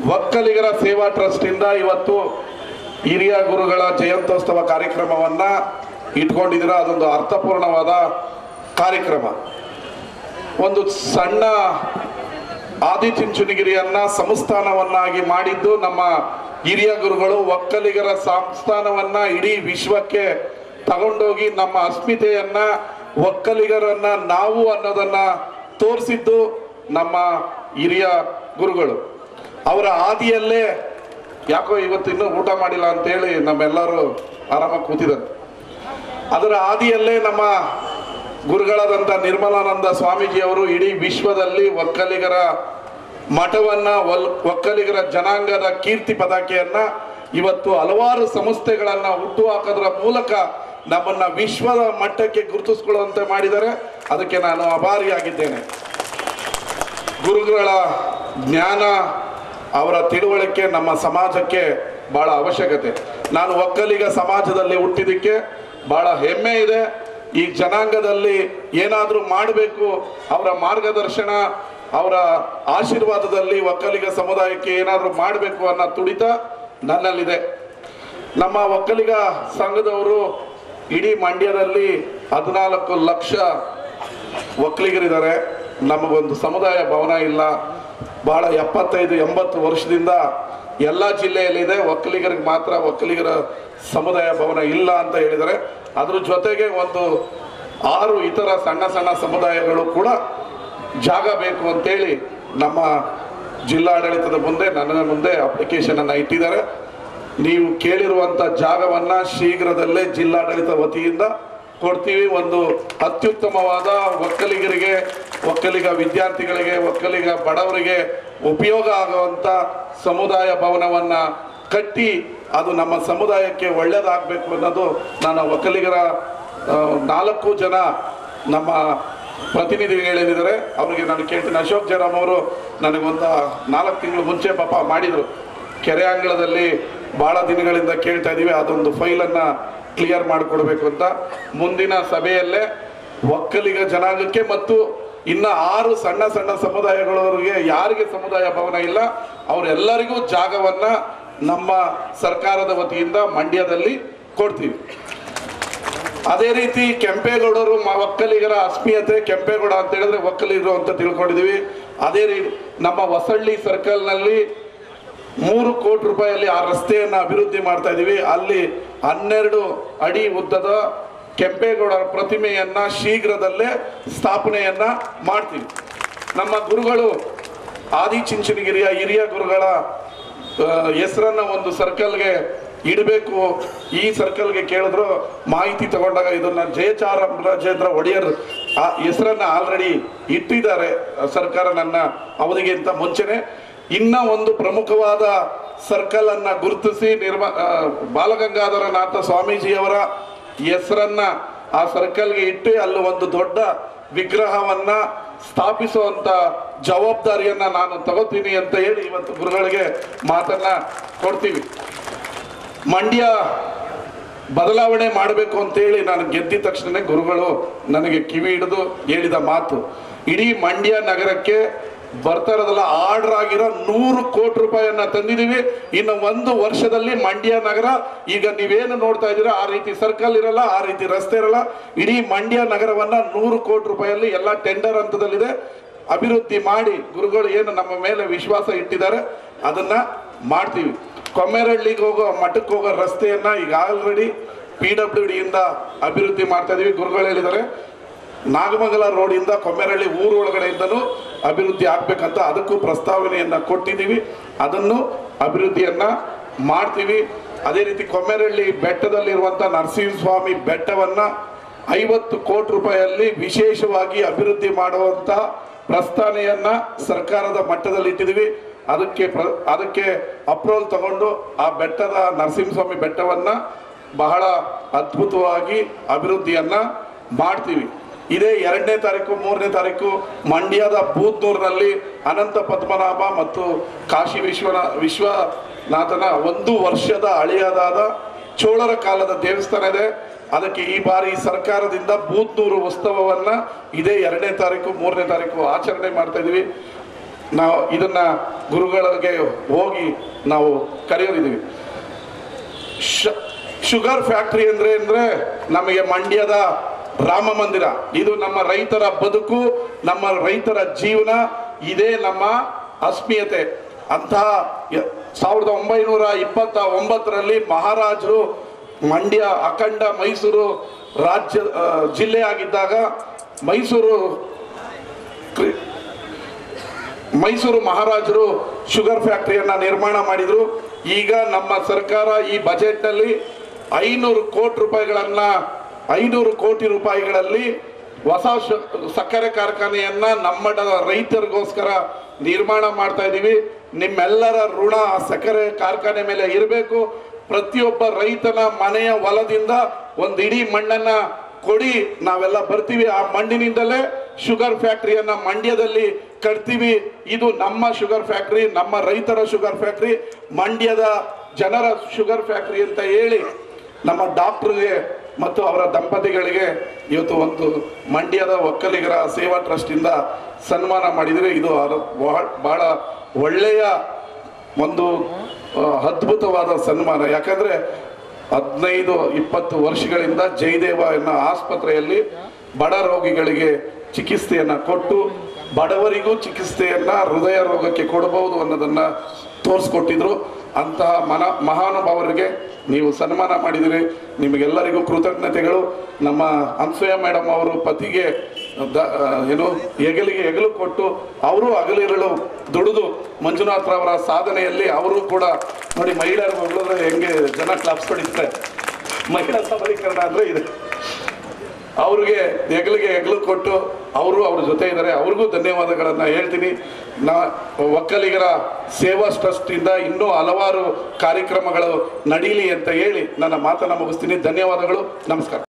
ಒಕ್ಕಲಿಗರ ಸೇವಾ ಟ್ರಸ್ಟ್ ಇಂದ ಇವತ್ತು ಹಿರಿಯ ಗುರುಗಳ ಜಯಂತ್ಯೋತ್ಸವ ಕಾರ್ಯಕ್ರಮವನ್ನ ಇಟ್ಕೊಂಡಿದ್ದೀರ. ಅದೊಂದು ಅರ್ಥಪೂರ್ಣವಾದ ಕಾರ್ಯಕ್ರಮ. ಒಂದು ಸಣ್ಣ ಆದಿಚುಂಚನಗಿರಿಯನ್ನ ಸಂಸ್ಥಾನವನ್ನಾಗಿ ಮಾಡಿದ್ದು ನಮ್ಮ ಹಿರಿಯ ಗುರುಗಳು. ಒಕ್ಕಲಿಗರ ಸಂಸ್ಥಾನವನ್ನ ಇಡೀ ವಿಶ್ವಕ್ಕೆ ತಗೊಂಡೋಗಿ ನಮ್ಮ ಅಸ್ಮಿತೆಯನ್ನ, ಒಕ್ಕಲಿಗರನ್ನ ನಾವು ಅನ್ನೋದನ್ನ ತೋರಿಸಿದ್ದು ನಮ್ಮ ಹಿರಿಯ ಗುರುಗಳು. ಅವರ ಆದಿಯಲ್ಲೇ ಯಾಕೋ ಇವತ್ತು ಇನ್ನೂ ಊಟ ಮಾಡಿಲ್ಲ ಅಂತೇಳಿ ನಮ್ಮೆಲ್ಲರೂ ಆರಾಮಾಗಿ ಕೂತಿದ್ದಾರೆ. ಅದರ ಆದಿಯಲ್ಲೇ ನಮ್ಮ ಗುರುಗಳಾದಂಥ ನಿರ್ಮಲಾನಂದ ಸ್ವಾಮೀಜಿಯವರು ಇಡೀ ವಿಶ್ವದಲ್ಲಿ ಒಕ್ಕಲಿಗರ ಮಠವನ್ನ, ಒಕ್ಕಲಿಗರ ಜನಾಂಗದ ಕೀರ್ತಿ ಪತಾಕೆಯನ್ನ ಇವತ್ತು ಹಲವಾರು ಸಂಸ್ಥೆಗಳನ್ನ ಹುಟ್ಟು ಹಾಕೋದ್ರ ಮೂಲಕ ನಮ್ಮನ್ನ ವಿಶ್ವದ ಮಟ್ಟಕ್ಕೆ ಗುರುತಿಸ್ಕೊಳ್ಳುವಂತೆ ಮಾಡಿದ್ದಾರೆ. ಅದಕ್ಕೆ ನಾನು ಆಭಾರಿಯಾಗಿದ್ದೇನೆ. ಗುರುಗಳ ಜ್ಞಾನ, ಅವರ ತಿಳುವಳಿಕೆ ನಮ್ಮ ಸಮಾಜಕ್ಕೆ ಬಹಳ ಅವಶ್ಯಕತೆ. ನಾನು ಒಕ್ಕಲಿಗ ಸಮಾಜದಲ್ಲಿ ಹುಟ್ಟಿದ್ದಕ್ಕೆ ಬಹಳ ಹೆಮ್ಮೆ ಇದೆ. ಈ ಜನಾಂಗದಲ್ಲಿ ಏನಾದರೂ ಮಾಡಬೇಕು, ಅವರ ಮಾರ್ಗದರ್ಶನ, ಅವರ ಆಶೀರ್ವಾದದಲ್ಲಿ ಒಕ್ಕಲಿಗ ಸಮುದಾಯಕ್ಕೆ ಏನಾದರೂ ಮಾಡಬೇಕು ಅನ್ನೋ ತುಡಿತ ನನ್ನಲ್ಲಿದೆ. ನಮ್ಮ ಒಕ್ಕಲಿಗ ಸಂಘದವರು ಇಡೀ ಮಂಡ್ಯದಲ್ಲಿ 14 ಲಕ್ಷ ಒಕ್ಕಲಿಗರಿದ್ದಾರೆ. ನಮಗೊಂದು ಸಮುದಾಯ ಭವನ ಇಲ್ಲ. ಬಹಳ 75-80 ವರ್ಷದಿಂದ ಎಲ್ಲ ಜಿಲ್ಲೆಯಲ್ಲಿದೆ. ಒಕ್ಕಲಿಗರಿಗೆ ಮಾತ್ರ ಒಕ್ಕಲಿಗರ ಸಮುದಾಯ ಭವನ ಇಲ್ಲ ಅಂತ ಹೇಳಿದ್ದಾರೆ. ಅದ್ರ ಜೊತೆಗೆ ಒಂದು 6 ಇತರ ಸಣ್ಣ ಸಣ್ಣ ಸಮುದಾಯಗಳು ಕೂಡ ಜಾಗ ಬೇಕು ಅಂತೇಳಿ ನಮ್ಮ ಜಿಲ್ಲಾಡಳಿತದ ಮುಂದೆ, ನನ್ನ ಮುಂದೆ ಅಪ್ಲಿಕೇಶನ್ ಅನ್ನು ಇಟ್ಟಿದ್ದಾರೆ. ನೀವು ಕೇಳಿರುವಂಥ ಜಾಗವನ್ನ ಶೀಘ್ರದಲ್ಲೇ ಜಿಲ್ಲಾಡಳಿತ ವತಿಯಿಂದ ಕೊಡ್ತೀವಿ. ಒಂದು ಅತ್ಯುತ್ತಮವಾದ ಒಕ್ಕಲಿಗರಿಗೆ, ಒಕ್ಕಲಿಗ ವಿದ್ಯಾರ್ಥಿಗಳಿಗೆ, ಒಕ್ಕಲಿಗ ಬಡವರಿಗೆ ಉಪಯೋಗ ಆಗುವಂಥ ಸಮುದಾಯ ಭವನವನ್ನ ಕಟ್ಟಿ ಅದು ನಮ್ಮ ಸಮುದಾಯಕ್ಕೆ ಒಳ್ಳೆಯದಾಗಬೇಕು ಅನ್ನೋದು ನಾನು ಒಕ್ಕಲಿಗರ 4 ಜನ ನಮ್ಮ ಪ್ರತಿನಿಧಿಗಳು ಹೇಳಿದ್ದಾರೆ. ಅವರಿಗೆ ನಾನು ಕೇಳ್ತೀನಿ. ಅಶೋಕ್ ಜಯರಾಮ್ ಅವರು ನನಗೊಂದು 4 ತಿಂಗಳು ಮುಂಚೆ ಪಾಪ ಮಾಡಿದರು. ಕೆರೆ ಅಂಗಳದಲ್ಲಿ ಭಾಳ ದಿನಗಳಿಂದ ಕೇಳ್ತಾ ಇದ್ದೀವಿ, ಅದೊಂದು ಫೈಲನ್ನು ಕ್ಲಿಯರ್ ಮಾಡಿಕೊಡ್ಬೇಕು ಅಂತ. ಮುಂದಿನ ಸಭೆಯಲ್ಲೇ ಒಕ್ಕಲಿಗ ಜನಾಂಗಕ್ಕೆ ಮತ್ತು ಇನ್ನು 6 ಸಣ್ಣ ಸಣ್ಣ ಸಮುದಾಯಗಳವರಿಗೆ ಯಾರಿಗೆ ಸಮುದಾಯ ಭವನ ಇಲ್ಲ ಅವರೆಲ್ಲರಿಗೂ ಜಾಗವನ್ನು ನಮ್ಮ ಸರ್ಕಾರದ ವತಿಯಿಂದ ಮಂಡ್ಯದಲ್ಲಿ ಕೊಡ್ತೀವಿ. ಅದೇ ರೀತಿ ಕೆಂಪೇಗೌಡರು ಒಕ್ಕಲಿಗರ ಅಸ್ಮಿಯತೆ, ಕೆಂಪೇಗೌಡ ಅಂತ ಹೇಳಿದ್ರೆ ಒಕ್ಕಲಿಗರು ಅಂತ ತಿಳ್ಕೊಂಡಿದ್ದೀವಿ. ಅದೇ ರೀತಿ ನಮ್ಮ ಹೊಸಳ್ಳಿ ಸರ್ಕಲ್ನಲ್ಲಿ 3 ಕೋಟಿ ರೂಪಾಯಿಯಲ್ಲಿ ಆ ರಸ್ತೆಯನ್ನು ಅಭಿವೃದ್ಧಿ ಮಾಡ್ತಾ ಇದ್ದೀವಿ. ಅಲ್ಲಿ 12 ಅಡಿ ಉದ್ದದ ಕೆಂಪೇಗೌಡರ ಪ್ರತಿಮೆಯನ್ನ ಶೀಘ್ರದಲ್ಲೇ ಸ್ಥಾಪನೆಯನ್ನ ಮಾಡ್ತೀವಿ. ನಮ್ಮ ಗುರುಗಳು ಆದಿಚುಂಚನಗಿರಿಯ ಹಿರಿಯ ಗುರುಗಳ ಹೆಸರನ್ನ ಒಂದು ಸರ್ಕಲ್ಗೆ ಇಡಬೇಕು. ಈ ಸರ್ಕಲ್ಗೆ ಕೇಳಿದ್ರು, ಮಾಹಿತಿ ತಗೊಂಡಾಗ ಇದನ್ನ ಜಯಚಾಮರಾಜೇಂದ್ರ ಒಡೆಯರ್ ಆ ಹೆಸರನ್ನ ಆಲ್ರೆಡಿ ಇಟ್ಟಿದ್ದಾರೆ ಸರ್ಕಾರ ನನ್ನ ಅವಧಿಗಿಂತ ಮುಂಚೆನೆ. ಇನ್ನ ಒಂದು ಪ್ರಮುಖವಾದ ಸರ್ಕಲ್ ಅನ್ನ ಗುರುತಿಸಿ ಬಾಲಗಂಗಾಧರನಾಥ ಸ್ವಾಮೀಜಿಯವರ ಹೆಸರನ್ನ ಆ ಸರ್ಕಲ್ಗೆ ಇಟ್ಟು ಅಲ್ಲಿ ಒಂದು ದೊಡ್ಡ ವಿಗ್ರಹವನ್ನ ಸ್ಥಾಪಿಸುವಂತ ಜವಾಬ್ದಾರಿಯನ್ನ ನಾನು ತಗೋತೀನಿ ಅಂತ ಹೇಳಿ ಇವತ್ತು ಗುರುಗಳಿಗೆ ಮಾತನ್ನ ಕೊಡ್ತೀವಿ. ಮಂಡ್ಯ ಬದಲಾವಣೆ ಮಾಡಬೇಕು ಅಂತೇಳಿ ನಾನು ಗೆದ್ದ ತಕ್ಷಣ ಗುರುಗಳು ನನಗೆ ಕಿವಿ ಹಿಡಿದು ಹೇಳಿದ ಮಾತು, ಇಡೀ ಮಂಡ್ಯ ನಗರಕ್ಕೆ ಬರ್ತಾ ಇರೋದಲ್ಲ, ಆರ್ಡರ್ ಆಗಿರೋ 100 ಕೋಟಿ ರೂಪಾಯಿಯನ್ನ ತಂದಿದ್ದೀವಿ. ಇನ್ನು 1 ವರ್ಷದಲ್ಲಿ ಮಂಡ್ಯ ನಗರ ಈಗ ನೀವೇನು ನೋಡ್ತಾ ಇದ್ದೀರಾ ಆ ರೀತಿ ಸರ್ಕಲ್ ಇರಲ್ಲ, ಆ ರೀತಿ ರಸ್ತೆ ಇರಲ್ಲ. ಇಡೀ ಮಂಡ್ಯ ನಗರವನ್ನ 100 ಕೋಟಿ ರೂಪಾಯಿಯಲ್ಲಿ ಎಲ್ಲ ಟೆಂಡರ್ ಹಂತದಲ್ಲಿದೆ, ಅಭಿವೃದ್ಧಿ ಮಾಡಿ ಗುರುಗಳು ಏನು ನಮ್ಮ ಮೇಲೆ ವಿಶ್ವಾಸ ಇಟ್ಟಿದ್ದಾರೆ ಅದನ್ನ ಮಾಡ್ತೀವಿ. ಕೊಮ್ಮೇರಹಳ್ಳಿಗೆ ಹೋಗೋ ಮಠಕ್ಕೆ ಹೋಗೋ ರಸ್ತೆಯನ್ನ ಈಗ ಆಲ್ರೆಡಿ PWD ಇಂದ ಅಭಿವೃದ್ಧಿ ಮಾಡ್ತಾ ಇದೀವಿ. ಗುರುಗಳು ಹೇಳಿದ್ದಾರೆ ನಾಗಮಂಗಲ ರೋಡಿಂದ ಕೊಮ್ಮೇರಹಳ್ಳಿ ಊರು ಒಳಗಡೆಯಿಂದನೂ ಅಭಿವೃದ್ಧಿ ಆಗ್ಬೇಕಂತ ಅದಕ್ಕೂ ಪ್ರಸ್ತಾವನೆಯನ್ನ ಕೊಟ್ಟಿದ್ದೀವಿ. ಅದನ್ನು ಅಭಿವೃದ್ಧಿಯನ್ನ ಮಾಡ್ತೀವಿ. ಅದೇ ರೀತಿ ಕೊಮ್ಮೇರಹಳ್ಳಿ ಬೆಟ್ಟದಲ್ಲಿರುವಂಥ ನರಸಿಂಹಸ್ವಾಮಿ ಬೆಟ್ಟವನ್ನ 50 ಕೋಟಿ ರೂಪಾಯಿಯಲ್ಲಿ ವಿಶೇಷವಾಗಿ ಅಭಿವೃದ್ಧಿ ಮಾಡುವಂತ ಪ್ರಸ್ತಾವನೆಯನ್ನ ಸರ್ಕಾರದ ಮಟ್ಟದಲ್ಲಿ ಇಟ್ಟಿದ್ದೀವಿ. ಅದಕ್ಕೆ ಅಪ್ರೂವಲ್ ತಗೊಂಡು ಆ ಬೆಟ್ಟದ ನರಸಿಂಹಸ್ವಾಮಿ ಬೆಟ್ಟವನ್ನ ಬಹಳ ಅದ್ಭುತವಾಗಿ ಅಭಿವೃದ್ಧಿಯನ್ನ ಮಾಡ್ತೀವಿ. ಇದೇ 2ನೇ ತಾರೀಕು 3ನೇ ತಾರೀಕು ಮಂಡ್ಯದ ಬೂದ್ನೂರಿನಲ್ಲಿ ಅನಂತ ಪದ್ಮನಾಭ ಮತ್ತು ಕಾಶಿ ವಿಶ್ವನಾಥನ 1 ವರ್ಷದ ಹಳೆಯದಾದ ಚೋಳರ ಕಾಲದ ದೇವಸ್ಥಾನ ಇದೆ. ಅದಕ್ಕೆ ಈ ಬಾರಿ ಸರ್ಕಾರದಿಂದ ಬೂದ್ನೂರು ಉತ್ಸವವನ್ನ ಇದೇ 2ನೇ ತಾರೀಕು 3ನೇ ತಾರೀಕು ಆಚರಣೆ ಮಾಡ್ತಾ ಇದೀವಿ. ನಾವು ಇದನ್ನ ಗುರುಗಳಿಗೆ ಹೋಗಿ ನಾವು ಕರೆಯೋರಿದ್ದೀವಿ. ಶುಗರ್ ಫ್ಯಾಕ್ಟ್ರಿ ಅಂದ್ರೆ ನಮಗೆ ಮಂಡ್ಯದ ರಾಮ ಮಂದಿರ, ಇದು ನಮ್ಮ ರೈತರ ಬದುಕು, ನಮ್ಮ ರೈತರ ಜೀವನ, ಇದೇ ನಮ್ಮ ಅಸ್ಮಿಯತೆ. ಅಂತಹ 1929ರಲ್ಲಿ ಮಹಾರಾಜರು ಮಂಡ್ಯ ಅಖಂಡ ಮೈಸೂರು ರಾಜ್ಯ ಜಿಲ್ಲೆ ಆಗಿದ್ದಾಗ ಮೈಸೂರು ಮಹಾರಾಜರು ಶುಗರ್ ಫ್ಯಾಕ್ಟರಿಯನ್ನ ನಿರ್ಮಾಣ ಮಾಡಿದ್ರು. ಈಗ ನಮ್ಮ ಸರ್ಕಾರ ಈ ಬಜೆಟ್ನಲ್ಲಿ 500 ಕೋಟಿ ರೂಪಾಯಿಗಳಲ್ಲಿ ಹೊಸ ಸಕ್ಕರೆ ಕಾರ್ಖಾನೆಯನ್ನ ನಮ್ಮ ರೈತರಿಗೋಸ್ಕರ ನಿರ್ಮಾಣ ಮಾಡ್ತಾ ಇದ್ದೀವಿ. ನಿಮ್ಮೆಲ್ಲರ ಋಣ ಆ ಸಕ್ಕರೆ ಕಾರ್ಖಾನೆ ಮೇಲೆ ಇರಬೇಕು. ಪ್ರತಿಯೊಬ್ಬ ರೈತನ ಮನೆಯ ಹೊಲದಿಂದ ಒಂದು ಇಡೀ ಮಣ್ಣನ್ನ ಕೊಡಿ, ನಾವೆಲ್ಲ ಬರ್ತೀವಿ. ಆ ಮಣ್ಣಿನಿಂದಲೇ ಶುಗರ್ ಫ್ಯಾಕ್ಟರಿಯನ್ನ ಮಂಡ್ಯದಲ್ಲಿ ಕಟ್ತೀವಿ. ಇದು ನಮ್ಮ ಶುಗರ್ ಫ್ಯಾಕ್ಟರಿ, ನಮ್ಮ ರೈತರ ಶುಗರ್ ಫ್ಯಾಕ್ಟರಿ, ಮಂಡ್ಯದ ಜನರ ಶುಗರ್ ಫ್ಯಾಕ್ಟರಿ ಅಂತ ಹೇಳಿ ನಮ್ಮ ಡಾಕ್ಟರ್ಗೆ ಮತ್ತು ಅವರ ದಂಪತಿಗಳಿಗೆ ಇವತ್ತು ಒಂದು ಮಂಡ್ಯದ ಒಕ್ಕಲಿಗರ ಸೇವಾ ಟ್ರಸ್ಟ್ ಇಂದ ಸನ್ಮಾನ ಮಾಡಿದರೆ ಇದು ಬಹಳ ಒಳ್ಳೆಯ ಒಂದು ಅದ್ಭುತವಾದ ಸನ್ಮಾನ. ಯಾಕಂದ್ರೆ 15-20 ವರ್ಷಗಳಿಂದ ಜಯದೇವ ಎನ್ನೋ ಆಸ್ಪತ್ರೆಯಲ್ಲಿ ಬಡ ರೋಗಿಗಳಿಗೆ ಚಿಕಿತ್ಸೆಯನ್ನ ಕೊಟ್ಟು ಬಡವರಿಗೂ ಚಿಕಿತ್ಸೆಯನ್ನ ಹೃದಯ ರೋಗಕ್ಕೆ ಕೊಡಬಹುದು ಅನ್ನೋದನ್ನ ತೋರಿಸ್ಕೊಟ್ಟಿದ್ರು. ಅಂತಹ ಮಹಾನುಭಾವರಿಗೆ ನೀವು ಸನ್ಮಾನ ಮಾಡಿದಿರಿ, ನಿಮಗೆಲ್ಲರಿಗೂ ಕೃತಜ್ಞತೆಗಳು. ನಮ್ಮ ಅನ್ಸೂಯ ಮೇಡಮ್ ಅವರು ಪತಿಗೆ ಹೆಗಲಿಗೆ ಹೆಗಲು ಕೊಟ್ಟು ಅವರು ಹಗಲಿರುಳು ದುಡಿದು ಮಂಜುನಾಥ್ ಅವರ ಸಾಧನೆಯಲ್ಲಿ ಅವರು ಕೂಡ ನೋಡಿ, ಮಹಿಳೆಯರು ಹೊಗಳಿದ್ರೆ ಹೆಂಗೆ ಜನ ಕ್ಲಾಪ್ಸ್ ಹೊಡಿತಾರೆ. ಮಹಿಳಾ ಸಬಲೀಕರಣ ಅಂದ್ರೆ ಇದೆ. ಅವ್ರಿಗೆ ಹೆಗಲಿಗೆ ಹೆಗಲು ಕೊಟ್ಟು ಅವರು ಅವ್ರ ಜೊತೆ ಇದ್ದಾರೆ, ಅವ್ರಿಗೂ ಧನ್ಯವಾದಗಳನ್ನ ಹೇಳ್ತೀನಿ. ಒಕ್ಕಲಿಗರ ಸೇವಾ ಟ್ರಸ್ಟ್ ಇಂದ ಇನ್ನೂ ಹಲವಾರು ಕಾರ್ಯಕ್ರಮಗಳು ನಡೀಲಿ ಅಂತ ಹೇಳಿ ನನ್ನ ಮಾತನ್ನ ಮುಗಿಸ್ತೀನಿ. ಧನ್ಯವಾದಗಳು, ನಮಸ್ಕಾರ.